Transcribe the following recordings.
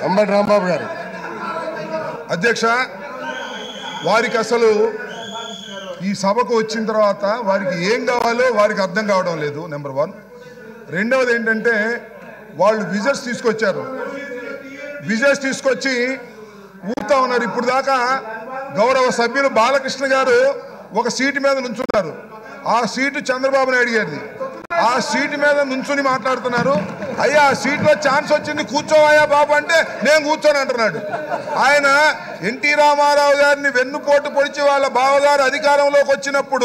అంబటి రాంబాబు గారు. అధ్యక్ష, వారికి అసలు ఈ సభకు వచ్చిన తర్వాత వారికి ఏం కావాలో వారికి అర్థం కావడం లేదు. నెంబర్ 1. రెండవది ఏంటంటే వాళ్ళు విజర్స్ తీసుకొచ్చారు. విజర్స్ తీసుకొచ్చి ఊపుతా ఉన్నారు. ఇప్పుడు దాకా గౌరవ సభ్యులు బాలకృష్ణ గారు ఒక సీటు మీద నుంచున్నారు. ఆ సీటు చంద్రబాబు నాయుడు గారిది. ఆ సీటు మీద నుంచుని మాట్లాడుతున్నారు. అయ్యా ఆ సీట్లో ఛాన్స్ వచ్చింది, కూర్చోవయ్యా బాబు అంటే నేను కూర్చొని అంటున్నాడు. ఆయన ఎన్టీ రామారావు గారిని వెన్నుపోటు పొడిచి వాళ్ళ బావగారు అధికారంలోకి వచ్చినప్పుడు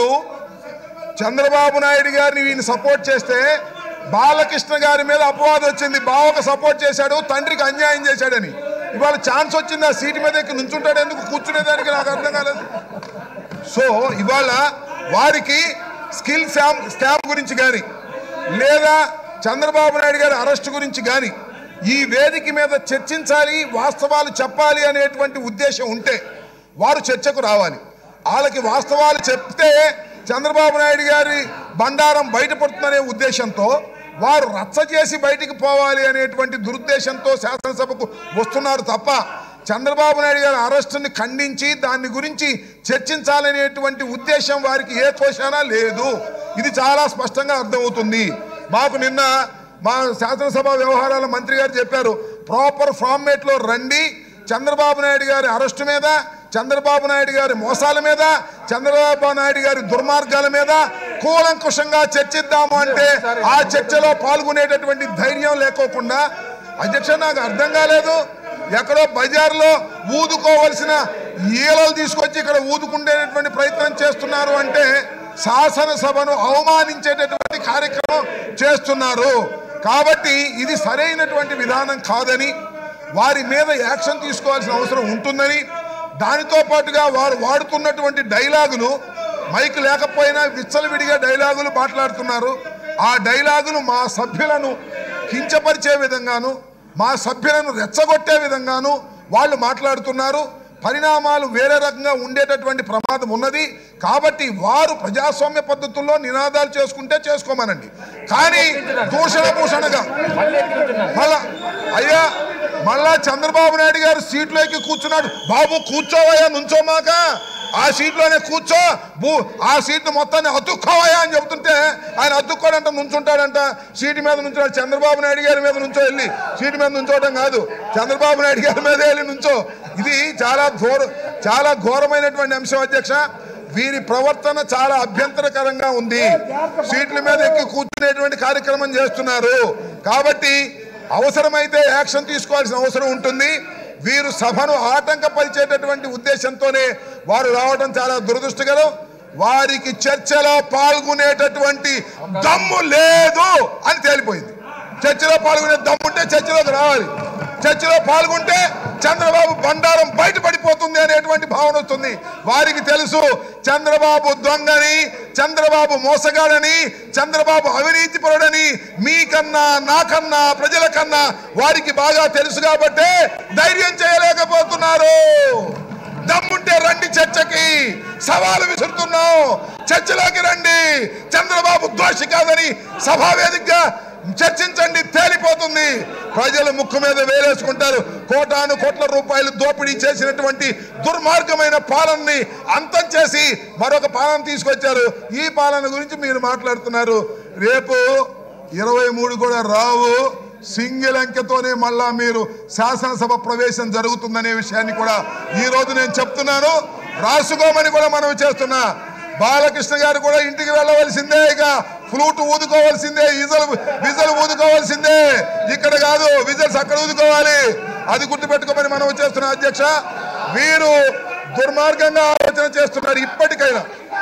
చంద్రబాబు నాయుడు గారిని ఈయన సపోర్ట్ చేస్తే బాలకృష్ణ గారి మీద అపవాదం వచ్చింది. బావకు సపోర్ట్ చేశాడు, తండ్రికి అన్యాయం చేశాడని. ఇవాళ ఛాన్స్ వచ్చింది, ఆ సీటు మీద ఎక్కి నుంచుంటాడు, ఎందుకు కూర్చునేదానికి నాకు అర్థం కాలేదు. సో ఇవాళ వారికి స్కిల్ స్కామ్ గురించి కానీ లేదా చంద్రబాబు నాయుడు గారి అరెస్టు గురించి కానీ ఈ వేదిక మీద చర్చించాలి, వాస్తవాలు చెప్పాలి అనేటువంటి ఉద్దేశం ఉంటే వారు చర్చకు రావాలి. వాళ్ళకి వాస్తవాలు చెప్తే చంద్రబాబు నాయుడు గారి బండారం బయటపడుతుందనే ఉద్దేశంతో వారు రచ్చ చేసి బయటికి పోవాలి అనేటువంటి దురుద్దేశంతో శాసనసభకు వస్తున్నారు తప్ప చంద్రబాబు నాయుడు గారి అరెస్టుని ఖండించి దాని గురించి చర్చించాలనేటువంటి ఉద్దేశం వారికి ఏ కోశానా లేదు. ఇది చాలా స్పష్టంగా అర్థమవుతుంది. మాకు నిన్న మా శాసనసభ వ్యవహారాల మంత్రి గారు చెప్పారు, ప్రాపర్ ఫార్మేట్లో రండి, చంద్రబాబు నాయుడు గారి అరెస్టు మీద, చంద్రబాబు నాయుడు గారి మోసాల మీద, చంద్రబాబు నాయుడు గారి దుర్మార్గాల మీద కూలంకుషంగా చర్చిద్దాము అంటే ఆ చర్చలో పాల్గొనేటటువంటి ధైర్యం లేకోకుండా అధ్యక్ష నాకు అర్థం కాలేదు. ఎక్కడో బజార్లో ఊదుకోవలసిన ఈలలు తీసుకొచ్చి ఇక్కడ ఊదుకుండేటటువంటి ప్రయత్నం చేస్తున్నారు అంటే శాసనసభను అవమానించేటటువంటి కార్యక్రమం చేస్తున్నారు. కాబట్టి ఇది సరైనటువంటి విధానం కాదని, వారి మీద యాక్షన్ తీసుకోవాల్సిన అవసరం ఉంటుందని, దానితో పాటుగా వారు వాడుతున్నటువంటి డైలాగులు మైక్ లేకపోయినా విచ్చలవిడిగా డైలాగులు మాట్లాడుతున్నారు. ఆ డైలాగులు మా సభ్యులను కించపరిచే విధంగాను, మా సభ్యులను రెచ్చగొట్టే విధంగాను వాళ్ళు మాట్లాడుతున్నారు. పరిణామాలు వేరే రకంగా ఉండేటటువంటి ప్రమాదం ఉన్నది. కాబట్టి వారు ప్రజాస్వామ్య పద్ధతుల్లో నినాదాలు చేసుకుంటే చేసుకోమనండి, కానీ దూషణభూషణగా మళ్ళా చంద్రబాబు నాయుడు గారు సీట్లోకి కూర్చున్నాడు. బాబు కూర్చోవయ్యా, నుంచోమాక ఆ సీట్లోనే కూర్చో, ఆ సీట్ను మొత్తాన్ని అతుక్కోవయ్యా అని చెబుతుంటే ఆయన అతుక్కోడంట, నుంచుంటాడంట. సీటు మీద నుంచున్నాడు. చంద్రబాబు నాయుడు గారి మీద నుంచో, వెళ్ళి సీటు మీద నుంచోవడం కాదు, చంద్రబాబు నాయుడు గారి మీద వెళ్ళి నుంచో. ఇది చాలా ఘోరమైనటువంటి అంశం అధ్యక్ష. వీరి ప్రవర్తన చాలా అభ్యంతరకరంగా ఉంది. సీట్ల మీద ఎక్కి కూర్చునేటువంటి కార్యక్రమం చేస్తున్నారు. కాబట్టి అవసరమైతే యాక్షన్ తీసుకోవాల్సిన అవసరం ఉంటుంది. వీరు సభను ఆటంకపరిచేటటువంటి ఉద్దేశంతోనే వారు రావడం చాలా దురదృష్టకరం. వారికి చర్చలో పాల్గొనేటటువంటి దమ్ము లేదు అని తేలిపోయింది. చర్చలో పాల్గొనే దమ్ముంటే చర్చలోకి రావాలి. చర్చలో పాల్గొంటే చంద్రబాబు బండారం బయటపడిపోతుంది అనేటువంటి భావన వస్తుంది. వారికి తెలుసు చంద్రబాబు దొంగని, చంద్రబాబు మోసగాడని, చంద్రబాబు అవినీతిపరుడని మీకన్నా నాకన్నా ప్రజల కన్నా వారికి బాగా తెలుసు. కాబట్టే ధైర్యం చేయలేకపోతున్నారు. దమ్ముంటే రండి, చర్చకి సవాలు విసురుతున్నాం, చర్చలోకి రండి. చంద్రబాబు దోషి కాదని సభావేదికగా చర్చించండి, తేలిపోతుంది. ప్రజలు ముక్కు మీద వేలేసుకుంటారు. కోటాను కోట్ల రూపాయలు దోపిడీ చేసినటువంటి దుర్మార్గమైన పాలనని అంతం చేసి మరొక పాలన తీసుకొచ్చారు. ఈ పాలన గురించి మీరు మాట్లాడుతున్నారు. రేపు 23 కూడా రావు, సింగిల్ అంకెతోనే మళ్ళా మీరు శాసనసభ ప్రవేశం జరుగుతుందనే విషయాన్ని కూడా ఈ రోజు నేను చెప్తున్నాను. రాసుకోమని కూడా మనం చేస్తున్నా. బాలకృష్ణ గారు కూడా ఇంటికి వెళ్ళవలసిందే, ఇక ఫ్లూట్ ఊదుకోవాల్సిందే, విజల్ ఊదుకోవాల్సిందే. ఇక్కడ కాదు, విజల్స్ అక్కడ ఊదుకోవాలి. అది గుర్తుపెట్టుకోమని మనం చేస్తున్నాం అధ్యక్ష. వీరు దుర్మార్గంగా ఆలోచన చేస్తున్నారు. ఇప్పటికైనా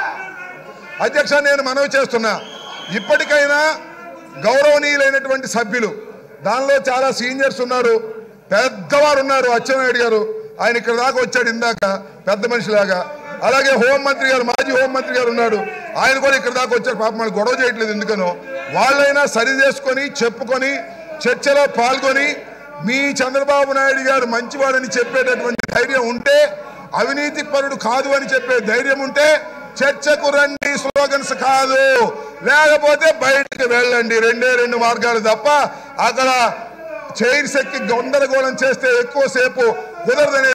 అధ్యక్ష నేను మనవి చేస్తున్నా, ఇప్పటికైనా గౌరవనీయులైనటువంటి సభ్యులు, దానిలో చాలా సీనియర్స్ ఉన్నారు, పెద్దవారు ఉన్నారు. అచ్చెన్నాయుడు గారు ఆయన ఇక్కడ దాకా వచ్చాడు ఇందాక పెద్ద మనిషిలాగా. అలాగే హోంమంత్రి గారు, మాజీ హోంమంత్రి గారు ఉన్నాడు, ఆయన కూడా ఇక్కడ దాకా వచ్చారు. పాపం వాళ్ళు గొడవ చేయట్లేదు ఎందుకనో. వాళ్ళైనా సరి చేసుకొని చెప్పుకొని చర్చలో పాల్గొని మీ చంద్రబాబు నాయుడు గారు మంచివాడని చెప్పేటటువంటి ధైర్యం ఉంటే, అవినీతి పరుడు కాదు అని చెప్పే ధైర్యం ఉంటే చర్చకు రండి, స్లోగన్స్ కాదు. లేకపోతే బయటికి వెళ్ళండి. రెండే 2 మార్గాలు తప్ప అక్కడ చైర్స్ ఎక్కి గందరగోళం చేస్తే ఎక్కువసేపు కుదరదనే